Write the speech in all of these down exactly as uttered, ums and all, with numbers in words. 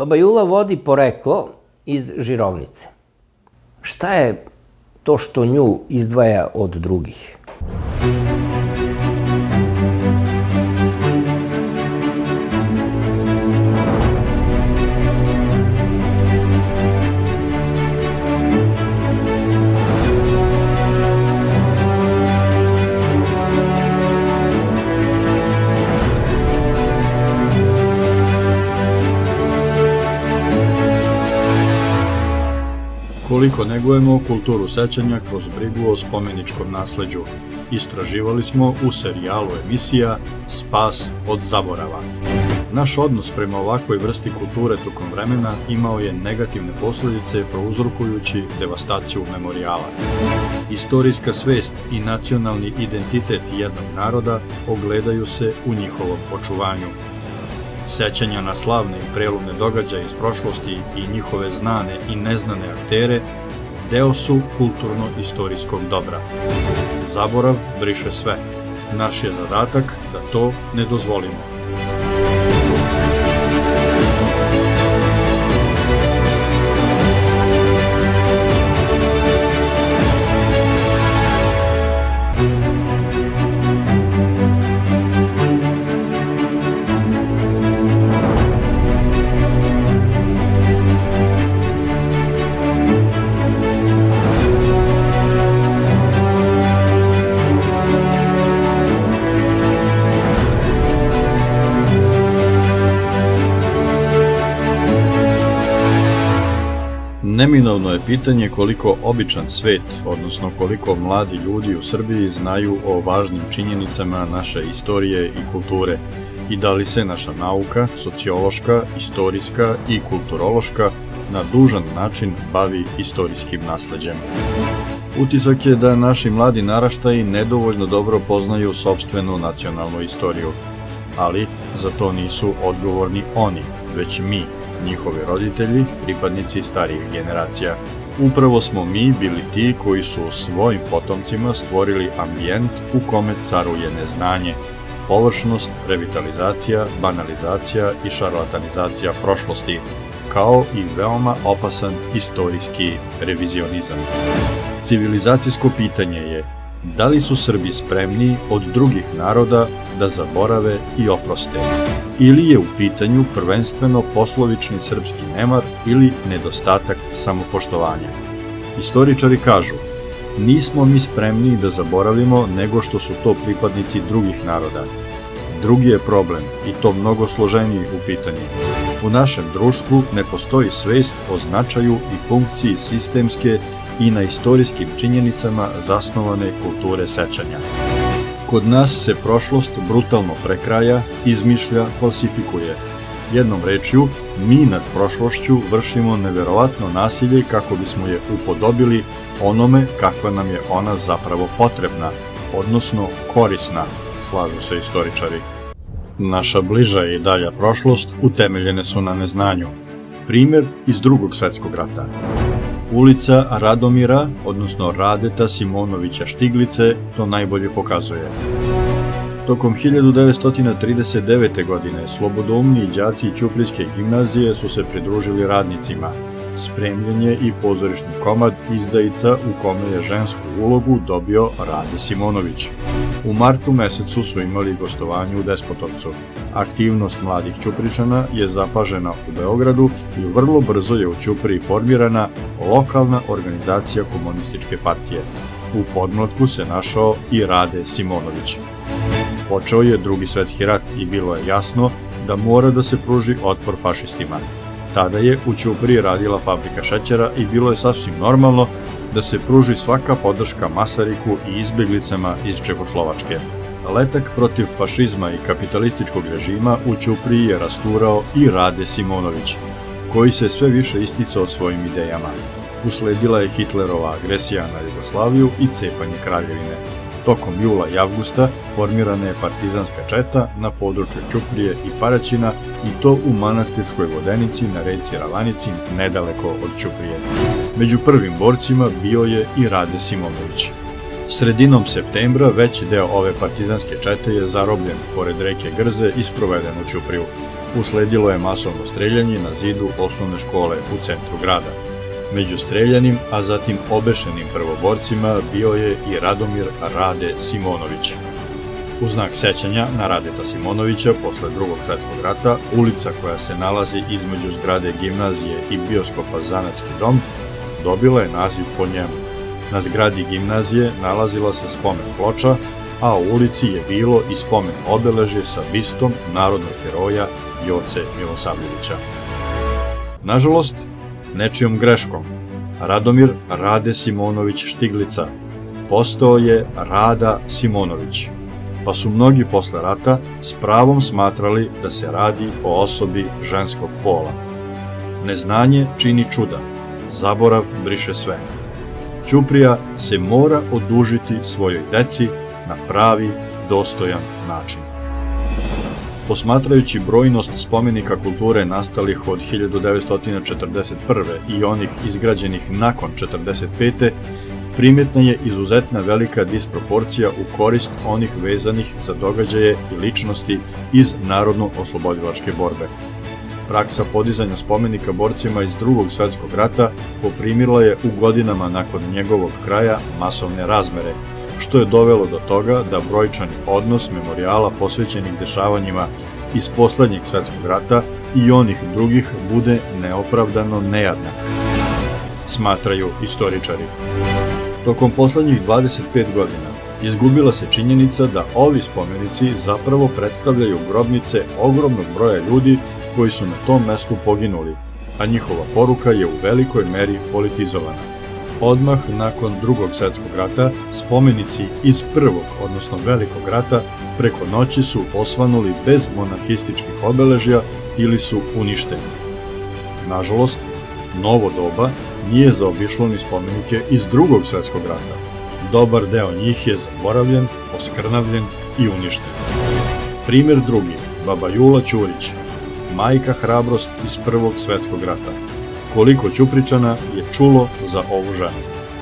Baba Jula vodi poreklo iz Žirovnice. Šta je to što nju izdvaja od drugih? Koliko negujemo kulturu sećanja kroz brigu o spomeničkom nasleđu, istraživali smo u serijalu emisija Spas od zaborava. Naš odnos prema ovakvoj vrsti kulture tokom vremena imao je negativne posljedice prouzrokujući devastaciju memorijala. Istorijska svest i nacionalni identitet jednog naroda ogledaju se u njihovom očuvanju. Sećanja na slavne i prelomne događaje iz prošlosti i njihove znane i neznane aktere deo su kulturno-istorijskog dobra. Zaborav briše sve. Naš je zadatak da to ne dozvolimo. Neminovno je pitanje koliko običan svet, odnosno koliko mladi ljudi u Srbiji znaju o važnim činjenicama naše istorije i kulture i da li se naša nauka, sociološka, istorijska i kulturološka na dužan način bavi istorijskim nasleđem. Utisak je da naši mladi naraštaji nedovoljno dobro poznaju sopstvenu nacionalnu istoriju, ali za to nisu odgovorni oni, već mi, njihovi roditelji, pripadnici starijih generacija. Upravo smo mi bili ti koji su svojim potomcima stvorili ambijent u kome caruje neznanje, površnost, revitalizacija, banalizacija i šarlatanizacija prošlosti, kao i veoma opasan istorijski revizionizam. Civilizacijsko pitanje je da li su Srbi spremni od drugih naroda da zaborave i oproste, ili je u pitanju prvenstveno poslovični srpski nemar ili nedostatak samopoštovanja. Istoričari kažu, nismo mi spremni da zaboravimo nego što su to pripadnici drugih naroda. Drugi je problem, i to mnogo složeniji u pitanju. U našem društvu ne postoji svest o značaju i funkciji sistemske i na istorijskim činjenicama zasnovane kulture sećanja. Kod nas se prošlost brutalno prekraja, izmišlja, falsifikuje. Jednom rečju, mi nad prošlošću vršimo neverovatno nasilje kako bismo je upodobili onome kakva nam je ona zapravo potrebna, odnosno korisna, slažu se istoričari. Naša bliža i dalja prošlost utemeljene su na neznanju. Primjer iz Drugog svetskog rata. Ulica Radomira, odnosno Radeta Simonovića Štiglice, to najbolje pokazuje. Tokom hiljadu devetsto trideset devete. godine slobodoumni đaci Ćuprijske gimnazije su se pridružili radnicima. Spremljen je i pozorišni komad Izdajica u kome je žensku ulogu dobio Rade Simonović. U martu mesecu su imali gostovanje u Despotovcu. Aktivnost mladih Ćupričana je zapažena u Beogradu i vrlo brzo je u Ćupriji formirana lokalna organizacija komunističke partije. U podmlatku se našao i Rade Simonović. Počeo je Drugi svetski rat i bilo je jasno da mora da se pruži otpor fašistima. Tada je u Ćupriji radila fabrika šećera i bilo je sasvim normalno da se pruži svaka podrška Masariku i izbjeglicama iz Čehoslovačke. Letak protiv fašizma i kapitalističkog režima u Ćupriji je rasturao i Rade Simonović, koji se sve više isticao svojim idejama. Usledila je Hitlerova agresija na Jugoslaviju i cepanje kraljevine. Tokom jula i avgusta formirana je partizanska četa na području Ćuprije i Paraćina i to u Manastirskoj vodenici na reci Ravanici, nedaleko od Ćuprije. Među prvim borcima bio je i Rade Simonović. Sredinom septembra veći deo ove partizanske čete je zarobljen pored reke Grze i sproveden u Ćupriju. Usledilo je masovno streljanje na zidu osnovne škole u centru grada. Među streljanim, a zatim obešenim prvoborcima bio je i Radomir Rade Simonović. U znak sećanja na Radeta Simonovića posle drugog svetskog rata, ulica koja se nalazi između zgrade gimnazije i bioskopa Zanatski dom dobila je naziv po njemu. Na zgradi gimnazije nalazila se spomen ploča, a u ulici je bilo i spomen obeležje sa bistom narodnog heroja Joce Milosavljevića. Nažalost, nečijom greškom, Radomir Rade Simonović Štiglica postao je Rada Simonović, pa su mnogi posle rata s pravom smatrali da se radi o osobi ženskog pola. Neznanje čini čuda, zaborav briše sve. Ćuprija se mora odužiti svojoj deci na pravi, dostojan način. Posmatrajući brojnost spomenika kulture nastalih od hiljadu devetsto četrdeset prve. i onih izgrađenih nakon četrdeset pete. primetna je izuzetna velika disproporcija u korist onih vezanih za događaje i ličnosti iz narodno-oslobodilačke borbe. Praksa podizanja spomenika borcima iz drugog svetskog rata poprimila je u godinama nakon njegovog kraja masovne razmere, što je dovelo do toga da brojčani odnos memorijala posvećenih dešavanjima iz poslednjeg svetskog rata i onih drugih bude neopravdano nejednak, smatraju istoričari. Tokom poslednjih dvadeset pet godina izgubila se činjenica da ovi spomenici zapravo predstavljaju grobnice ogromnog broja ljudi koji su na tom mestu poginuli, a njihova poruka je u velikoj meri politizovana. Odmah nakon drugog svetskog rata, spomenici iz prvog, odnosno velikog rata, preko noći su osvanuli bez monarhističkih obeležja ili su uništeni. Nažalost, novo doba nije zaobišlo ni spomenike iz drugog svetskog rata. Dobar deo njih je zaboravljen, oskrnavljen i uništen. Primer drugi, baba Jula Ćurić, majka hrabrost iz prvog svetskog rata. Koliko Ćupričana je čulo za ovu ženu.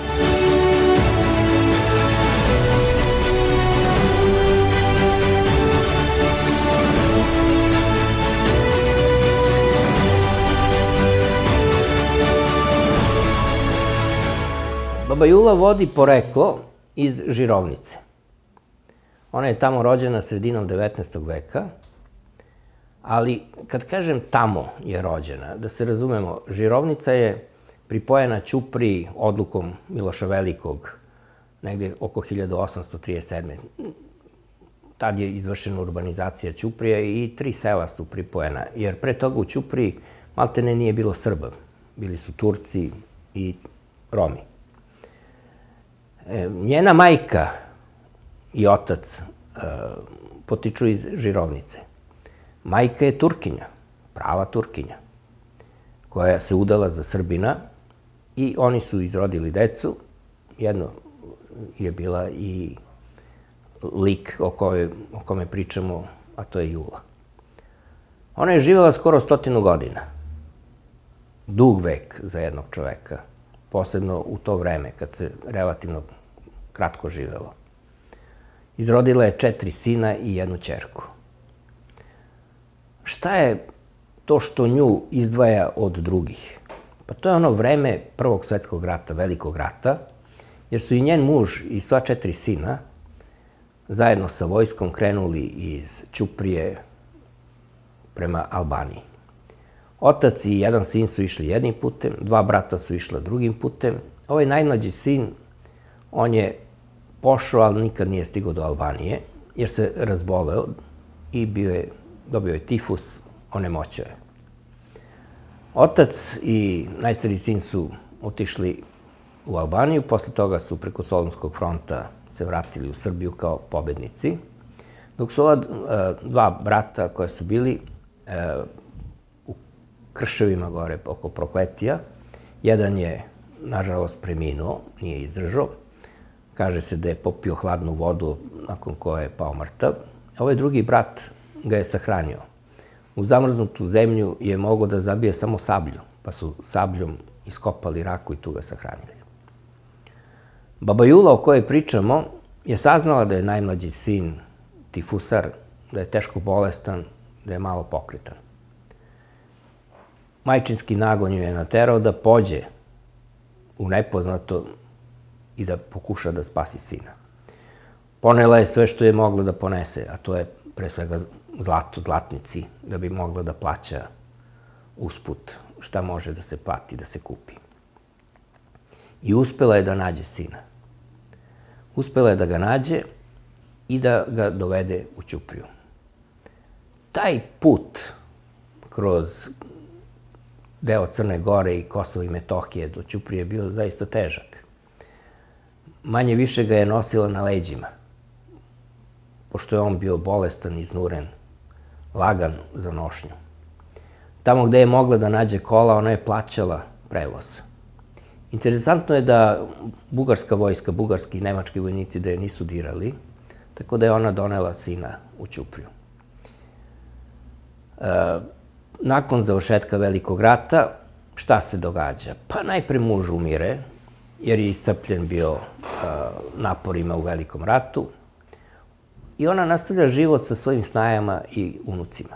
Baba Jula vodi poreklo iz Žirovnice. Ona je tamo rođena sredinom devetnaestog veka, ali kad kažem tamo je rođena, da se razumemo, Žirovnica je pripojena Ćupriji odlukom Miloša Velikog, negde oko hiljadu osamsto trideset sedme. Tad je izvršena urbanizacija Ćuprije i tri sela su pripojena, jer pre toga u Ćupriji maltene nije bilo Srba. Bili su Turci i Romi. Njena majka i otac potiču iz Žirovnice. Majka je Turkinja, prava Turkinja, koja se udala za Srbina i oni su izrodili decu. Jedno je bila i lik o kome pričamo, a to je Jula. Ona je živjela skoro stotinu godina. Dug vek za jednog čoveka, posebno u to vreme kad se relativno kratko živjelo. Izrodila je četiri sina i jednu ćerku. Šta je to što nju izdvaja od drugih? Pa to je ono vreme Prvog svetskog rata, Velikog rata, jer su i njen muž i sva četiri sina zajedno sa vojskom krenuli iz Ćuprije prema Albaniji. Otac i jedan sin su išli jednim putem, dva brata su išla drugim putem. Ovaj najmlađi sin, on je pošao, ali nikad nije stigao do Albanije, jer se razboleo i bio je dobio je tifus, onemoćao je. Otac i najstariji sin su otišli u Albaniju, posle toga su preko Solunskog fronta se vratili u Srbiju kao pobednici, dok su ova dva brata koja su bili u krševima gore oko Prokletija, jedan je, nažalost, preminuo, nije izdržao, kaže se da je popio hladnu vodu nakon koje je pao mrtav. Ovaj drugi brat ga je sahranio. U zamrznutu zemlju je mogao da zabije samo sablju, pa su sabljom iskopali raku i tu ga sahranili. Baba Jula, o kojoj pričamo, je saznala da je najmlađi sin tifusar, da je teško bolestan, da je malo pokretan. majčinski nagon ju je naterao da pođe u nepoznato i da pokuša da spasi sina. Ponela je sve što je mogla da ponese, a to je pre svega zlato, zlatnici, da bi mogla da plaća usput šta može da se plati, da se kupi. I uspela je da nađe sina. Uspela je da ga nađe i da ga dovede u Ćupriju. Taj put kroz deo Crne Gore i Kosova i Metohije do Ćuprije je bio zaista težak. Manje više ga je nosila na leđima, pošto je on bio bolestan, iznuren, lagan za nošnju. Tamo gde je mogla da nađe kola, ona je plaćala prevoz. Interesantno je da bugarska vojska, bugarski i nemački vojnici da je nisu dirali, tako da je ona donela sina u Ćupriju. Nakon završetka Velikog rata, šta se događa? Pa najpre muž umire, jer je iscrpljen bio naporima u Velikom ratu, i ona nastavlja život sa svojim snajama i unucima.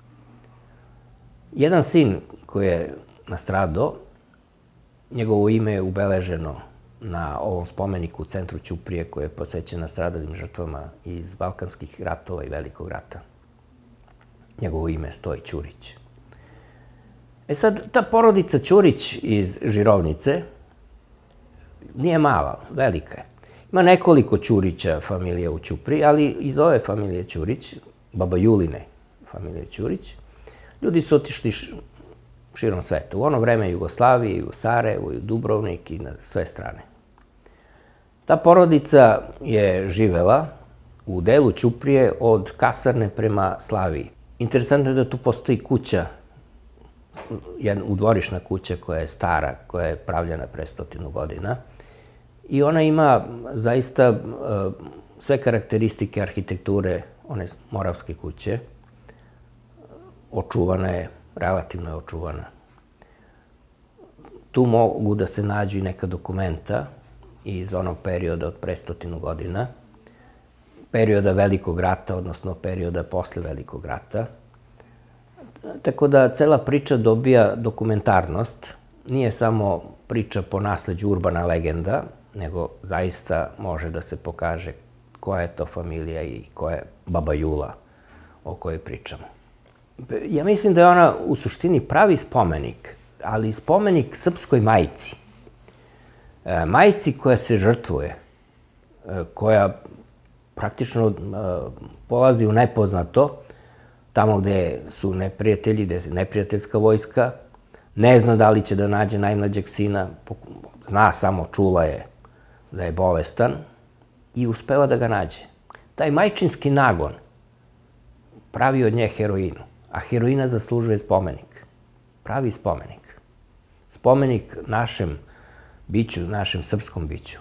Jedan sin koji je nastradao, njegovo ime je ubeleženo na ovom spomeniku u centru Ćuprije koji je posvećen nastradalim žrtvama iz Balkanskih ratova i Velikog rata. Njegovo ime stoji Ćurić. E sad, ta porodica Ćurić iz Žirovnice nije mala, velika je. Ima nekoliko Ćurića familija u Ćupriji, ali iz ove familije Ćurić, baba Juline familije Ćurić, ljudi su otišli širom sveta. U ono vreme Jugoslavije, u Sarajevo, u Dubrovnik i na sve strane. Ta porodica je živela u delu Ćuprije od kasarne prema Slaviji. Interesantno je da tu postoji kuća, jedna udvorišna kuća koja je stara, koja je pravljena pre stotinu godina. I ona ima zaista sve karakteristike arhitekture one moravske kuće. Očuvana je, relativno je očuvana. Tu mogu da se nađu i neka dokumenta iz onog perioda od pre stotinu godina, perioda Velikog rata, odnosno perioda posle Velikog rata. Tako da cela priča dobija dokumentarnost. Nije samo priča po nasleđu urbana legenda, nego zaista može da se pokaže koja je to familija i koja je baba Jula o kojoj pričamo. Ja mislim da je ona u suštini pravi spomenik, ali spomenik srpskoj majci. Majci koja se žrtvuje, koja praktično polazi u nepoznato, tamo gde su neprijatelji, gde je neprijateljska vojska, ne zna da li će da nađe najmlađeg sina, zna samo, čula je da je bolestan i uspeva da ga nađe. Taj majčinski nagon pravi od nje heroinu, a heroina zaslužuje spomenik. Pravi spomenik. Spomenik našem biću, našem srpskom biću.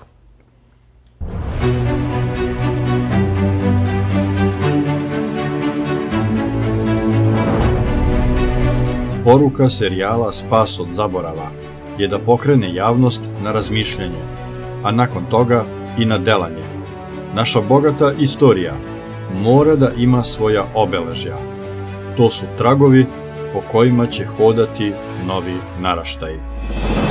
Poruka serijala Spas od zaborava je da pokrene javnost na razmišljanje, a nakon toga i na delanje. Naša bogata istorija mora da ima svoja obeležja. To su tragovi po kojima će hodati novi naraštaji.